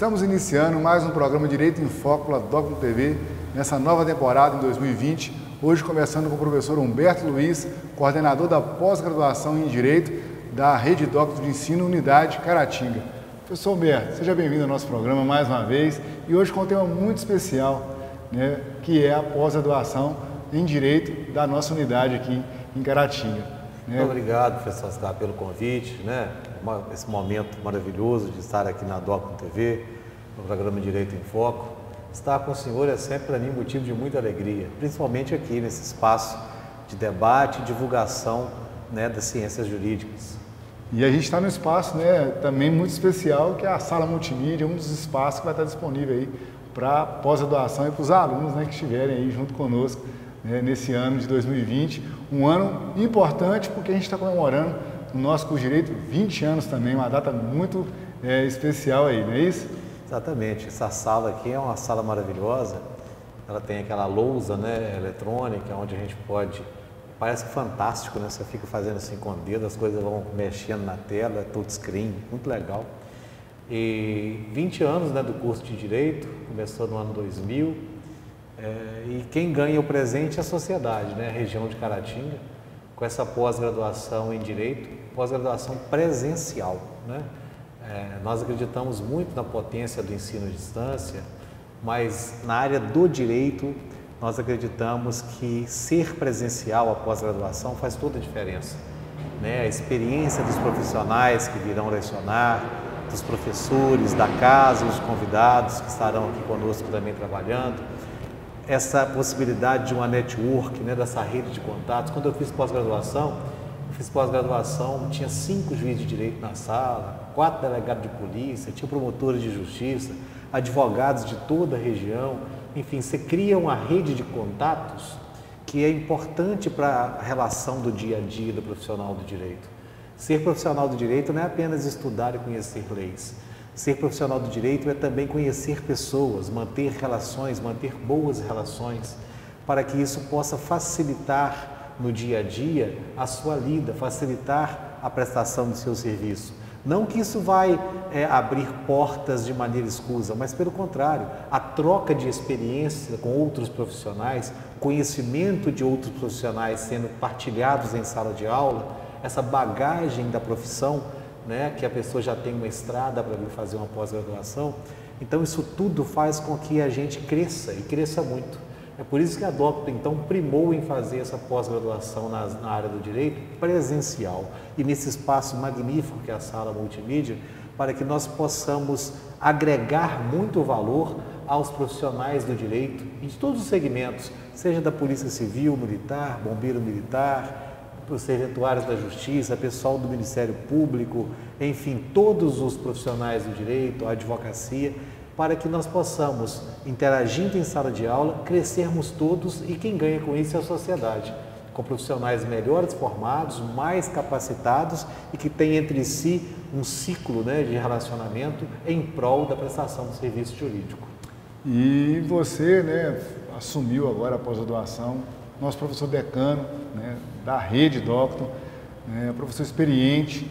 Estamos iniciando mais um programa Direito em Foco pela Docton TV, nessa nova temporada em 2020, hoje começando com o professor Humberto Luiz, coordenador da pós-graduação em Direito da Rede Docton de Ensino Unidade Caratinga. Professor Humberto, seja bem-vindo ao nosso programa mais uma vez e hoje com um tema muito especial, né, que é a pós-graduação em Direito da nossa unidade aqui em Caratinga. Muito obrigado, professor Oscar, pelo convite, né? Esse momento maravilhoso de estar aqui na Docton TV, no programa Direito em Foco. Estar com o senhor é sempre para mim motivo de muita alegria, principalmente aqui nesse espaço de debate e divulgação, né, das ciências jurídicas. E a gente está num espaço, né, também muito especial, que é a sala multimídia, um dos espaços que vai estar disponível aí para pós-graduação e para os alunos, né, que estiverem aí junto conosco, né, nesse ano de 2020. Um ano importante porque a gente está comemorando o nosso curso de Direito 20 anos também, uma data muito especial aí, não é isso? Exatamente. Essa sala aqui é uma sala maravilhosa. Ela tem aquela lousa, né, eletrônica, onde a gente pode... Parece fantástico, né? Você fica fazendo assim com o dedo, as coisas vão mexendo na tela, touchscreen, muito legal. E 20 anos, né, do curso de Direito, começou no ano 2000, e quem ganha o presente é a sociedade, né? A região de Caratinga, com essa pós-graduação em Direito, pós-graduação presencial, né? Nós acreditamos muito na potência do ensino à distância, mas na área do Direito, nós acreditamos que ser presencial a pós-graduação faz toda a diferença, né? A experiência dos profissionais que virão lecionar, dos professores, da casa, os convidados que estarão aqui conosco também trabalhando, essa possibilidade de uma network, né, dessa rede de contatos. Quando eu fiz pós-graduação, tinha 5 juízes de direito na sala, 4 delegados de polícia, tinha promotores de justiça, advogados de toda a região. Enfim, você cria uma rede de contatos que é importante para a relação do dia a dia do profissional do direito. Ser profissional do direito não é apenas estudar e conhecer leis. Ser profissional do direito é também conhecer pessoas, manter relações, manter boas relações, para que isso possa facilitar no dia a dia a sua lida, facilitar a prestação do seu serviço. Não que isso vai abrir portas de maneira escusa, mas pelo contrário, a troca de experiência com outros profissionais, conhecimento de outros profissionais sendo partilhados em sala de aula, essa bagagem da profissão, né, que a pessoa já tem uma estrada para vir fazer uma pós-graduação. Então isso tudo faz com que a gente cresça e cresça muito. É por isso que a Docton então primou em fazer essa pós-graduação na área do direito presencial e nesse espaço magnífico que é a sala multimídia, para que nós possamos agregar muito valor aos profissionais do direito em todos os segmentos, seja da Polícia Civil, Militar, Bombeiro Militar, os serventuários da Justiça, pessoal do Ministério Público, enfim, todos os profissionais do direito, a advocacia, para que nós possamos, interagindo em sala de aula, crescermos todos e quem ganha com isso é a sociedade, com profissionais melhores formados, mais capacitados e que têm entre si um ciclo, né, de relacionamento em prol da prestação do serviço jurídico. E você, né, assumiu agora a pós-graduação, nosso professor decano, né, da Rede Docton, né, professor experiente,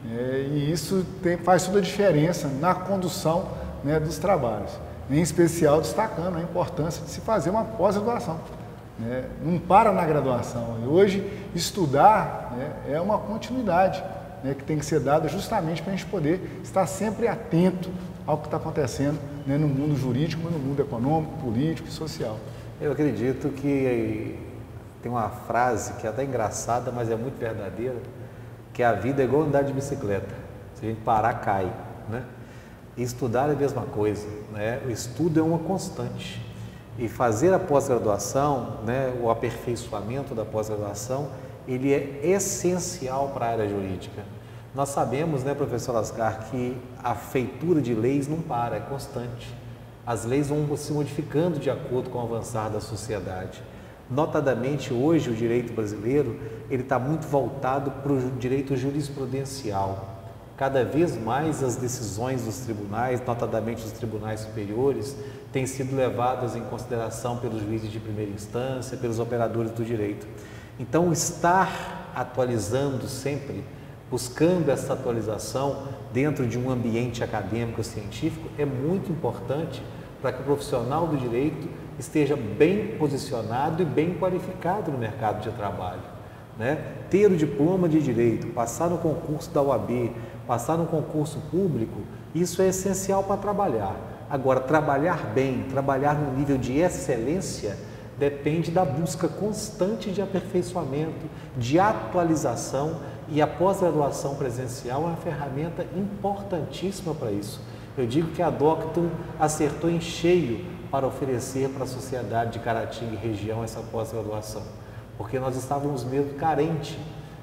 e isso faz toda a diferença na condução, né, dos trabalhos, em especial destacando a importância de se fazer uma pós-graduação, né? Não para na graduação. E hoje, estudar, né, é uma continuidade, né, que tem que ser dada justamente para a gente poder estar sempre atento ao que está acontecendo, né, no mundo jurídico, no mundo econômico, político e social. Eu acredito que tem uma frase que é até engraçada, mas é muito verdadeira, que a vida é igual andar de bicicleta. Se a gente parar, cai, né? E estudar é a mesma coisa, né? O estudo é uma constante. E fazer a pós-graduação, né, o aperfeiçoamento da pós-graduação, ele é essencial para a área jurídica. Nós sabemos, né, professor Oscar, que a feitura de leis não para, é constante. As leis vão se modificando de acordo com o avançar da sociedade. Notadamente, hoje, o direito brasileiro ele está muito voltado para o direito jurisprudencial. Cada vez mais as decisões dos tribunais, notadamente dos tribunais superiores, têm sido levadas em consideração pelos juízes de primeira instância, pelos operadores do direito. Então, estar atualizando sempre buscando essa atualização dentro de um ambiente acadêmico científico é muito importante para que o profissional do direito esteja bem posicionado e bem qualificado no mercado de trabalho, né? Ter o diploma de direito, passar no concurso da OAB, passar no concurso público, isso é essencial para trabalhar. Agora, trabalhar bem, trabalhar no nível de excelência, depende da busca constante de aperfeiçoamento, de atualização, e a pós-graduação presencial é uma ferramenta importantíssima para isso. Eu digo que a Docton acertou em cheio para oferecer para a sociedade de Caratinga e região essa pós-graduação, porque nós estávamos mesmo carentes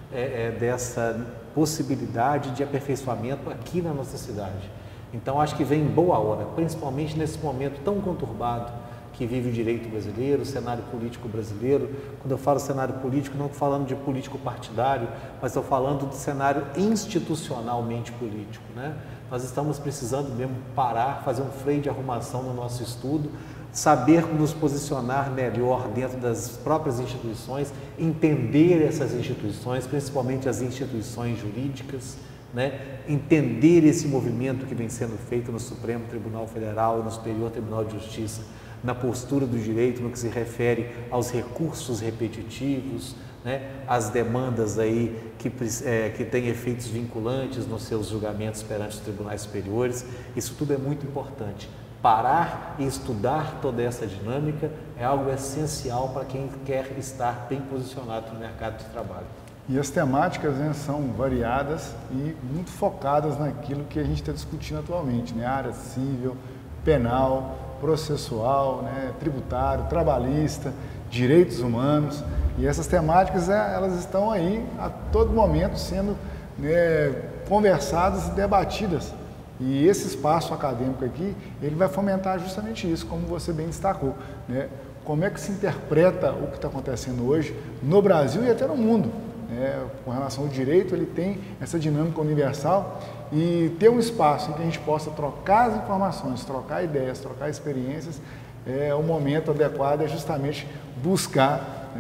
dessa possibilidade de aperfeiçoamento aqui na nossa cidade. Então, acho que vem boa hora, principalmente nesse momento tão conturbado que vive o direito brasileiro, o cenário político brasileiro. Quando eu falo cenário político, não estou falando de político partidário, mas estou falando do cenário institucionalmente político, né? Nós estamos precisando mesmo parar, fazer um freio de arrumação no nosso estudo, saber nos posicionar melhor dentro das próprias instituições, entender essas instituições, principalmente as instituições jurídicas, né? Entender esse movimento que vem sendo feito no Supremo Tribunal Federal e no Superior Tribunal de Justiça, na postura do direito no que se refere aos recursos repetitivos, né? As demandas aí que têm efeitos vinculantes nos seus julgamentos perante os tribunais superiores. Isso tudo é muito importante. Parar e estudar toda essa dinâmica é algo essencial para quem quer estar bem posicionado no mercado de trabalho. E as temáticas, né, são variadas e muito focadas naquilo que a gente está discutindo atualmente, né? Área civil, penal, processual, né, tributário, trabalhista, direitos humanos. E essas temáticas, elas estão aí a todo momento sendo, né, conversadas e debatidas. E esse espaço acadêmico aqui, ele vai fomentar justamente isso, como você bem destacou, né? Como é que se interpreta o que está acontecendo hoje no Brasil e até no mundo, né? Com relação ao direito, ele tem essa dinâmica universal, e ter um espaço em que a gente possa trocar as informações, trocar ideias, trocar experiências, o momento adequado é justamente buscar,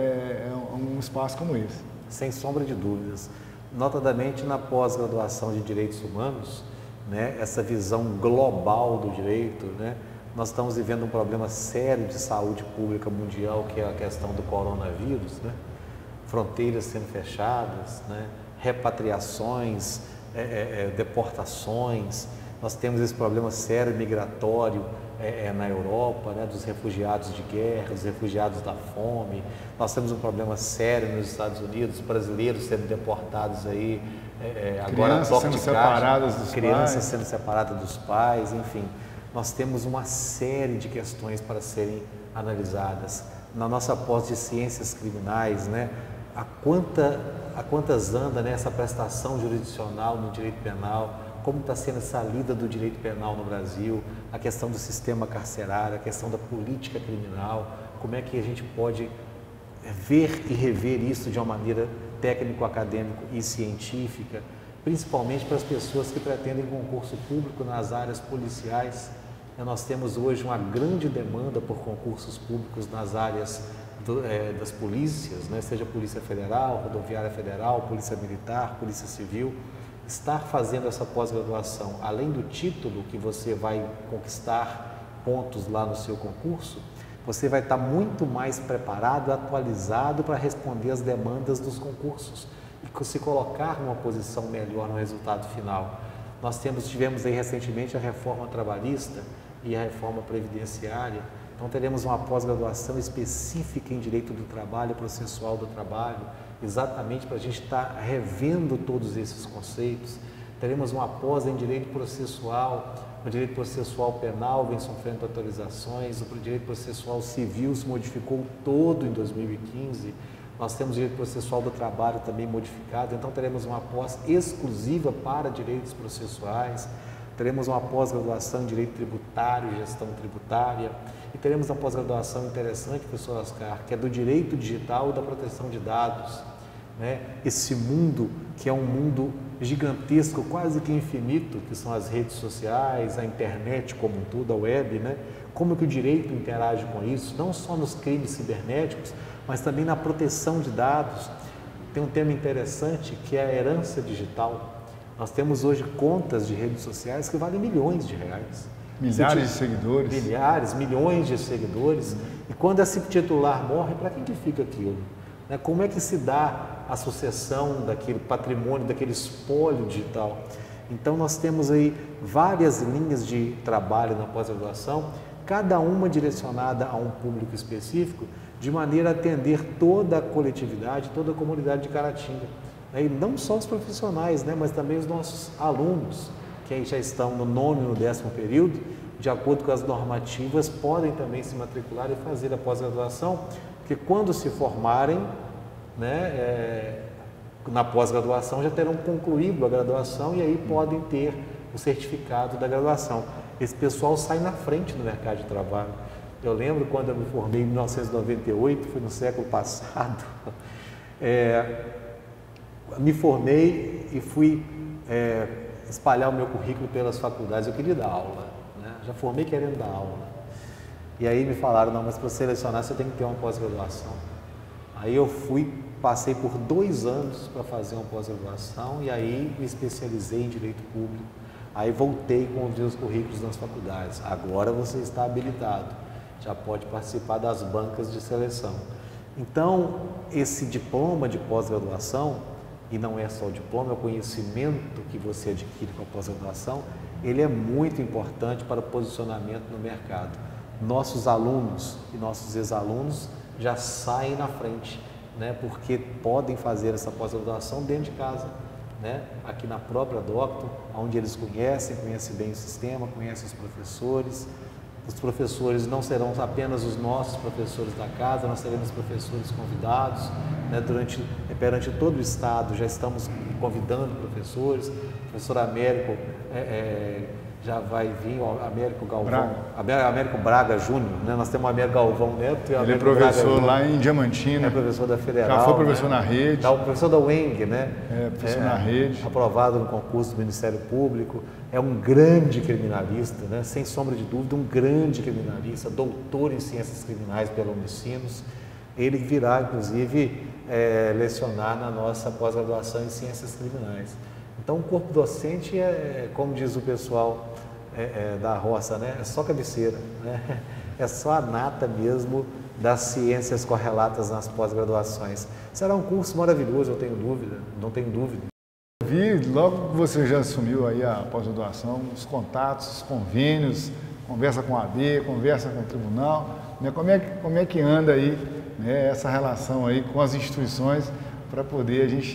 um espaço como esse. Sem sombra de dúvidas. Notadamente na pós-graduação de Direitos Humanos, né, essa visão global do direito, né, nós estamos vivendo um problema sério de saúde pública mundial, que é a questão do coronavírus, né? Fronteiras sendo fechadas, né? Repatriações, deportações. Nós temos esse problema sério migratório na Europa, né, dos refugiados de guerra, dos refugiados da fome. Nós temos um problema sério nos Estados Unidos, brasileiros sendo deportados aí, agora crianças sendo separadas dos crianças sendo separadas dos pais, enfim. Nós temos uma série de questões para serem analisadas. Na nossa pós de ciências criminais, né, a quantas anda, né, essa prestação jurisdicional no direito penal, como está sendo essa lida do direito penal no Brasil, a questão do sistema carcerário, a questão da política criminal, como é que a gente pode ver e rever isso de uma maneira técnico-acadêmico e científica, principalmente para as pessoas que pretendem concurso público nas áreas policiais. Nós temos hoje uma grande demanda por concursos públicos nas áreas das polícias, né? Seja Polícia Federal, Rodoviária Federal, Polícia Militar, Polícia Civil. Estar fazendo essa pós-graduação, além do título que você vai conquistar pontos lá no seu concurso, você vai estar muito mais preparado, atualizado para responder às demandas dos concursos e se colocar numa posição melhor no resultado final. Nós tivemos aí recentemente a reforma trabalhista e a reforma previdenciária, então teremos uma pós-graduação específica em direito do trabalho, processual do trabalho, exatamente para a gente estar revendo todos esses conceitos. Teremos uma pós em direito processual, o direito processual penal vem sofrendo atualizações, o direito processual civil se modificou todo em 2015, nós temos o direito processual do trabalho também modificado, então teremos uma pós exclusiva para direitos processuais, teremos uma pós-graduação em direito tributário, gestão tributária, e teremos uma pós-graduação interessante, professor Oscar, que é do direito digital e da proteção de dados, né? Esse mundo que é um mundo gigantesco, quase que infinito, que são as redes sociais, a internet como um todo, a web, né? Como que o direito interage com isso, não só nos crimes cibernéticos, mas também na proteção de dados. tem um tema interessante que é a herança digital. Nós temos hoje contas de redes sociais que valem milhões de reais. Milhares de seguidores. Milhares, milhões de seguidores. E quando esse titular morre, para quem que fica aquilo? Né? Como é que se dá a sucessão daquele patrimônio, daquele espólio digital? Então nós temos aí várias linhas de trabalho na pós-graduação, cada uma direcionada a um público específico, de maneira a atender toda a coletividade, toda a comunidade de Caratinga. E não só os profissionais, né, mas também os nossos alunos, que aí já estão no 9º e no 10º período, de acordo com as normativas, podem também se matricular e fazer a pós-graduação, porque quando se formarem, né, na pós-graduação já terão concluído a graduação e aí podem ter o certificado da graduação. Esse pessoal sai na frente do mercado de trabalho. Eu lembro quando eu me formei em 1998, foi no século passado, me formei e fui espalhar o meu currículo pelas faculdades. Eu queria dar aula, né? Já formei querendo dar aula. E aí me falaram, não, mas para selecionar você tem que ter uma pós-graduação. Aí eu fui, passei por 2 anos para fazer uma pós-graduação e aí me especializei em Direito Público. Aí voltei com os meus currículos nas faculdades. Agora você está habilitado, já pode participar das bancas de seleção. Então, esse diploma de pós-graduação, e não é só o diploma, é o conhecimento que você adquire com a pós-graduação, ele é muito importante para o posicionamento no mercado. Nossos alunos e nossos ex-alunos já saem na frente, né, porque podem fazer essa pós-graduação dentro de casa, né, aqui na própria Docto, onde eles conhecem bem o sistema, conhecem os professores. Os professores não serão apenas os nossos professores da casa, nós teremos professores convidados, né, perante todo o estado, já estamos convidando professores. O professor Américo já vai vir, o Américo Galvão, Américo Braga Júnior, né? Nós temos o Américo Galvão Neto e o Américo Ele é professor Braga lá em Diamantina. É professor da Federal. Já foi professor, né, na rede. O professor da UENG, né? Professor na rede. Aprovado no concurso do Ministério Público. É um grande criminalista, né? Sem sombra de dúvida, um grande criminalista, doutor em ciências criminais pela Unicinos. Ele virá, inclusive, lecionar na nossa pós-graduação em ciências criminais. Então, o corpo docente como diz o pessoal da roça, né? É só cabeceira, né? É só a nata mesmo das ciências correlatas nas pós-graduações. Será um curso maravilhoso, eu tenho dúvida, não tenho dúvida. Vi, logo que você já assumiu aí a pós-graduação, os contatos, os convênios, conversa com a AB, conversa com o tribunal, né? Como é que anda aí, né, essa relação aí com as instituições para poder a gente,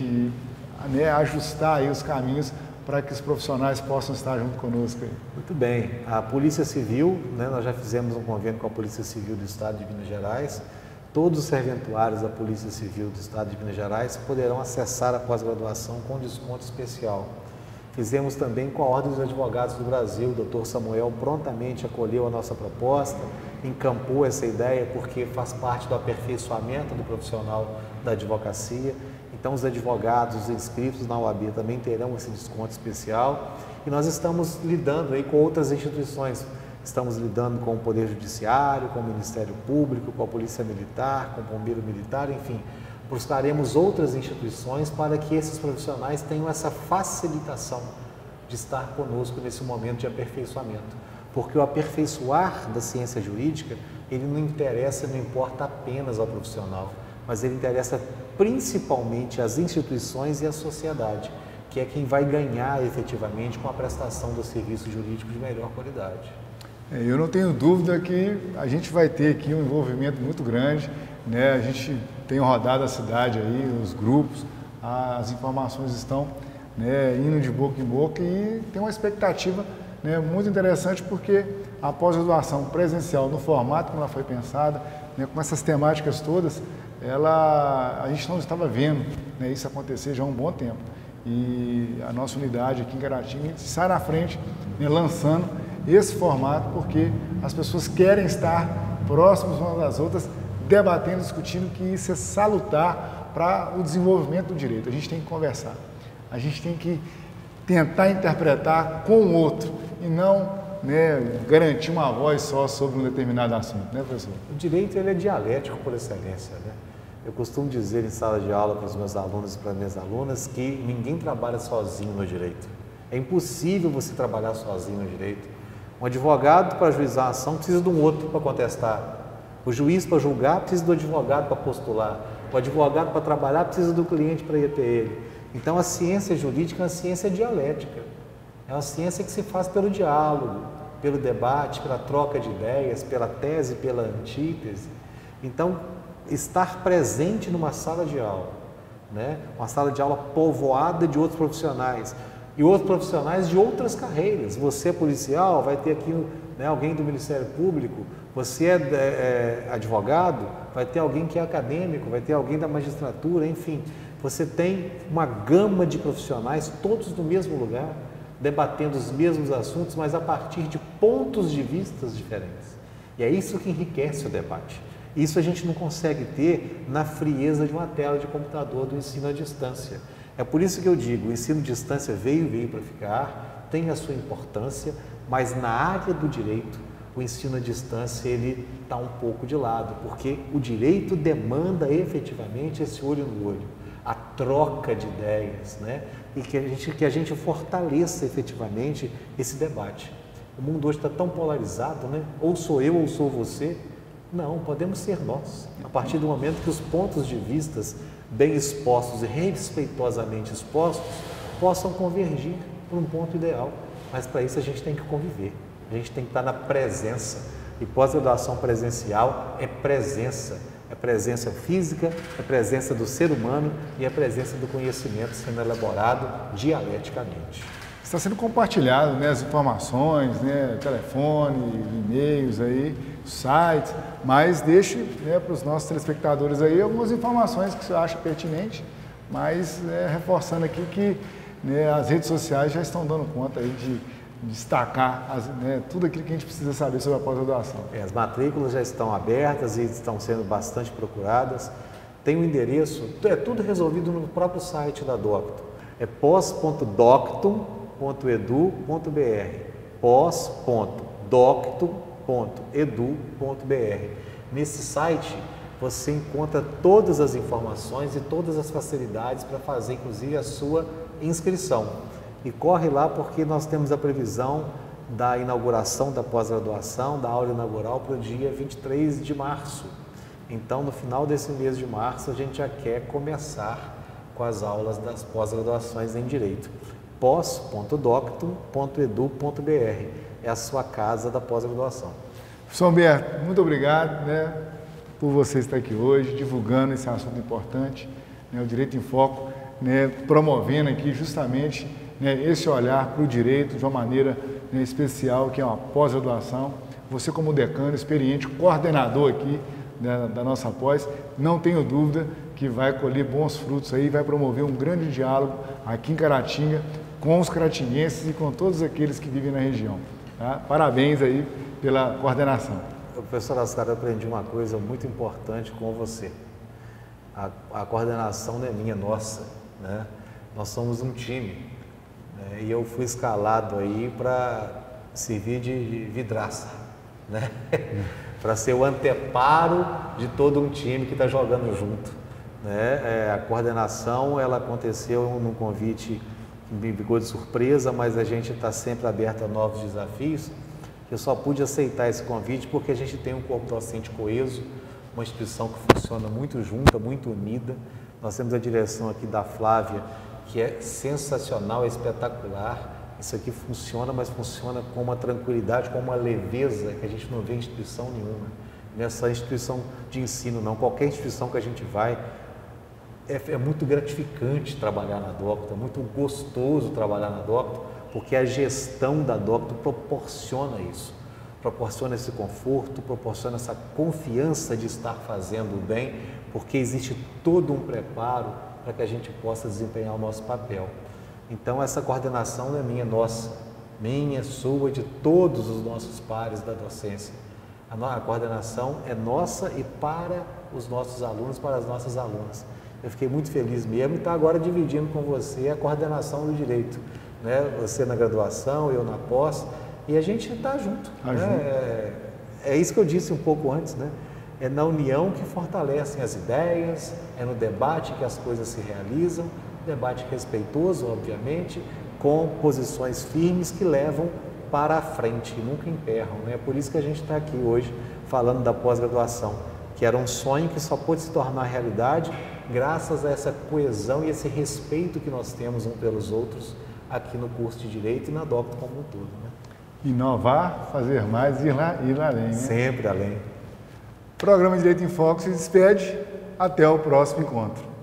né, ajustar aí os caminhos para que os profissionais possam estar junto conosco aí. Muito bem. A Polícia Civil, né, nós já fizemos um convênio com a Polícia Civil do Estado de Minas Gerais. Todos os serventuários da Polícia Civil do Estado de Minas Gerais poderão acessar a pós-graduação com desconto especial. Fizemos também com a Ordem dos Advogados do Brasil. O Dr. Samuel prontamente acolheu a nossa proposta, encampou essa ideia porque faz parte do aperfeiçoamento do profissional da advocacia. Então, os advogados inscritos na OAB também terão esse desconto especial e nós estamos lidando aí com outras instituições. Estamos lidando com o Poder Judiciário, com o Ministério Público, com a Polícia Militar, com o Bombeiro Militar, enfim. Buscaremos outras instituições para que esses profissionais tenham essa facilitação de estar conosco nesse momento de aperfeiçoamento. Porque o aperfeiçoar da ciência jurídica, ele não importa apenas ao profissional, mas ele interessa principalmente às instituições e à sociedade, que é quem vai ganhar efetivamente com a prestação do serviço jurídico de melhor qualidade. Eu não tenho dúvida que a gente vai ter aqui um envolvimento muito grande, né? A gente tem rodado a cidade aí, os grupos, as informações estão, né, indo de boca em boca e tem uma expectativa, né, muito interessante porque a pós-graduação presencial no formato como ela foi pensada, né, com essas temáticas todas, a gente não estava vendo, né, isso acontecer já há um bom tempo. E a nossa unidade aqui em Caratinga sai na frente, né, lançando esse formato porque as pessoas querem estar próximas umas das outras, debatendo, discutindo, que isso é salutar para o desenvolvimento do direito. A gente tem que conversar, a gente tem que tentar interpretar com o outro e não, né, garantir uma voz só sobre um determinado assunto, né, professor? O direito ele é dialético por excelência, né? Eu costumo dizer em sala de aula para os meus alunos e para as minhas alunas que ninguém trabalha sozinho no direito. É impossível você trabalhar sozinho no direito. Um advogado para ajuizar a ação precisa de um outro para contestar. O juiz para julgar precisa do advogado para postular. O advogado para trabalhar precisa do cliente para ir até ele. Então a ciência jurídica é uma ciência dialética. É uma ciência que se faz pelo diálogo, pelo debate, pela troca de ideias, pela tese, pela antítese. Então, estar presente numa sala de aula, né? Uma sala de aula povoada de outros profissionais e outros profissionais de outras carreiras. Você é policial, vai ter aqui, né, alguém do Ministério Público. Você é advogado, vai ter alguém que é acadêmico, vai ter alguém da magistratura, enfim. Você tem uma gama de profissionais, todos no mesmo lugar, debatendo os mesmos assuntos, mas a partir de pontos de vista diferentes. E é isso que enriquece o debate. Isso a gente não consegue ter na frieza de uma tela de computador do ensino à distância. É por isso que eu digo, o ensino à distância veio para ficar, tem a sua importância, mas na área do direito, o ensino à distância ele está um pouco de lado, porque o direito demanda efetivamente esse olho no olho, a troca de ideias, né? E que a gente fortaleça efetivamente esse debate. O mundo hoje está tão polarizado, né? Ou sou eu ou sou você. Não, podemos ser nós. A partir do momento que os pontos de vistas bem expostos e respeitosamente expostos possam convergir para um ponto ideal. Mas para isso a gente tem que conviver, a gente tem que estar na presença. E pós-graduação presencial é presença física, é presença do ser humano e é presença do conhecimento sendo elaborado dialeticamente. Está sendo compartilhado, né, as informações, né, telefone, e-mails aí, sites, mas deixe, né, para os nossos telespectadores aí algumas informações que você acha pertinente, mas reforçando aqui que, né, as redes sociais já estão dando conta aí de destacar tudo aquilo que a gente precisa saber sobre a pós-graduação. As matrículas já estão abertas e estão sendo bastante procuradas. Tem um endereço, é tudo resolvido no próprio site da Docto. É pos.doctum.edu.br, pos.doctum.edu.br. Nesse site você encontra todas as informações e todas as facilidades para fazer, inclusive, a sua inscrição. E corre lá porque nós temos a previsão da inauguração da pós-graduação, da aula inaugural para o dia 23 de março. Então, no final desse mês de março, a gente já quer começar com as aulas das pós-graduações em Direito. pos.doctum.edu.br é a sua casa da pós-graduação. Professor Humberto, muito obrigado, né, por você estar aqui hoje, divulgando esse assunto importante, né, o Direito em Foco, né, promovendo aqui justamente, né, esse olhar para o direito de uma maneira, né, especial, que é uma pós-graduação. Você, como decano, experiente, coordenador aqui, né, da nossa pós, não tenho dúvida que vai colher bons frutos aí, vai promover um grande diálogo aqui em Caratinga com os caratinguenses e com todos aqueles que vivem na região. Tá? Parabéns aí pela coordenação. Professor Ascar, eu aprendi uma coisa muito importante com você. A coordenação não é minha, nossa, né? Nós somos um time. E eu fui escalado aí para servir de vidraça, né? Para ser o anteparo de todo um time que está jogando junto, né? A coordenação ela aconteceu num convite que me pegou de surpresa, mas a gente está sempre aberto a novos desafios. Eu só pude aceitar esse convite porque a gente tem um corpo docente coeso, uma instituição que funciona muito junta, muito unida. Nós temos a direção aqui da Flávia, que é sensacional, é espetacular. Isso aqui funciona, mas funciona com uma tranquilidade, com uma leveza que a gente não vê em instituição nenhuma. Nessa instituição de ensino, não. Qualquer instituição que a gente vai, é muito gratificante trabalhar na Docto, é muito gostoso trabalhar na Docto, porque a gestão da Docto proporciona isso. Proporciona esse conforto, proporciona essa confiança de estar fazendo o bem, porque existe todo um preparo para que a gente possa desempenhar o nosso papel. Então, essa coordenação não é minha, nossa, minha, sua, de todos os nossos pares da docência. A coordenação é nossa e para os nossos alunos, para as nossas alunas. Eu fiquei muito feliz mesmo e estou agora dividindo com você a coordenação do direito, né? Você na graduação, eu na pós, e a gente está junto. Né? É isso que eu disse um pouco antes, né? É na união que fortalecem as ideias, é no debate que as coisas se realizam, debate respeitoso, obviamente, com posições firmes que levam para a frente e nunca emperram, né? É por isso que a gente está aqui hoje falando da pós-graduação, que era um sonho que só pôde se tornar realidade graças a essa coesão e esse respeito que nós temos uns pelos outros aqui no curso de Direito e na Docto como um todo, né? Inovar, fazer mais e ir além, né? Sempre além. O programa Direito em Foco se despede. Até o próximo encontro.